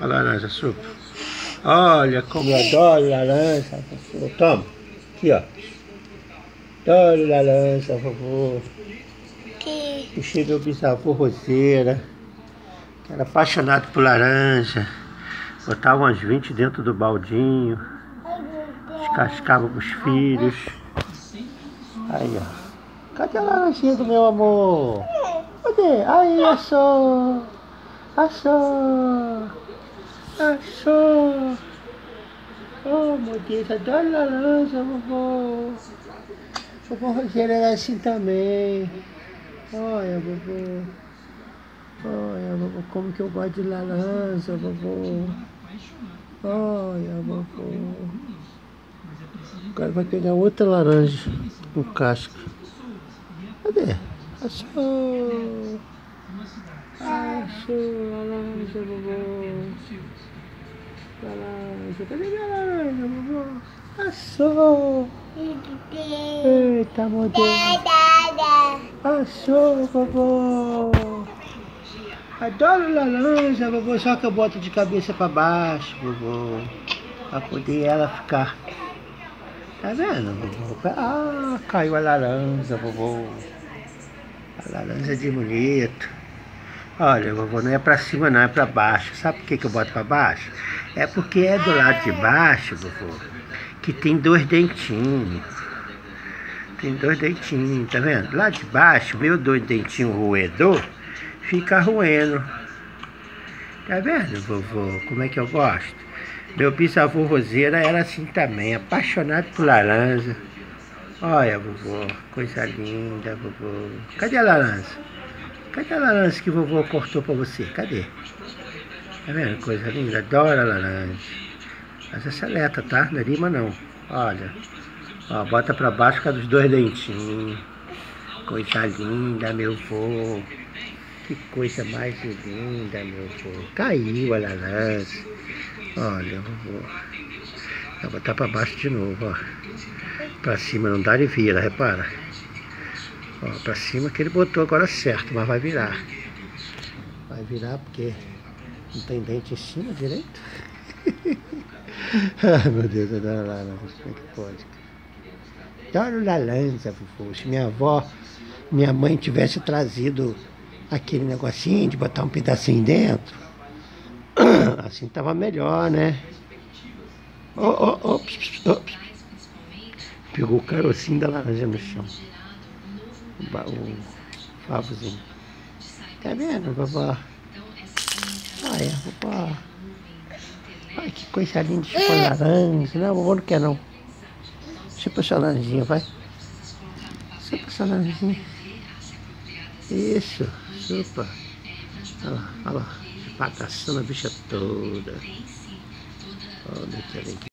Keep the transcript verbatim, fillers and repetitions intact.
A laranja, super. Olha como eu adoro laranja. Toma. Aqui, ó. Adoro laranja, vovô. Que? Puxei meu bisavô roseira, que era apaixonado por laranja. Botava umas vinte dentro do baldinho. Descascava pros filhos. Aí, ó. Cadê a laranjinha do meu amor? Cadê? Aí, achou. Achou. Achou. Oh, meu Deus, adoro laranja, vovô. Vovô Rogério era assim também. Olha, vovô. Olha, vovô, como que eu gosto de laranja, vovô. Olha, vovô. Agora vai pegar outra laranja com casca. Cadê? Achou. Achou laranja, vovô. Laranja, cadê minha laranja, vovô? Achou! Eita, meu Deus! Achou, vovô! Adoro laranja, vovô, só que eu boto de cabeça pra baixo, vovô, pra poder ela ficar. Tá vendo, vovô? Ah, caiu a laranja, vovô. A laranja de bonito. Olha, vovô, não é pra cima não, é pra baixo. Sabe por que que eu boto pra baixo? É porque é do lado de baixo, vovô, que tem dois dentinhos. Tem dois dentinhos, tá vendo? Lá de baixo, meu dois dentinhos roedor, fica roendo. Tá vendo, vovô? Como é que eu gosto? Meu bisavô roseira era assim também, apaixonado por laranja. Olha, vovô, coisa linda, vovô. Cadê a laranja? Cadê a laranja que vovô cortou pra você? Cadê? Tá vendo? Coisa linda, adoro a laranja. Mas é seleta, tá? Não é lima não. Olha. Ó, bota pra baixo por causa dos dois dentinhos. Coisa linda, meu vô. Que coisa mais linda, meu vô. Caiu a laranja. Olha, vovô. Vou botar pra baixo de novo, ó. Pra cima não dá, ele vira, repara. Ó, pra cima que ele botou agora certo, mas vai virar. Vai virar porque não tem dente em cima direito. Ai, meu Deus, eu adoro laranja. Como é que pode? Adoro laranja, vovô. Se minha avó, minha mãe tivesse trazido aquele negocinho de botar um pedacinho dentro, assim tava melhor, né? Oh, oh, oh, oh. Pegou o carocinho da laranja no chão. O, o favozinho. Tá vendo, vovó? Olha, vovó. Ai, que coisa linda de chupar laranja. Não, vovô não quer não. Chupa essa laranjinha, vai. Chupa essa laranjinha. Isso, chupa. Olha lá, olha lá. Pataçando a bicha toda. Olha que alegria.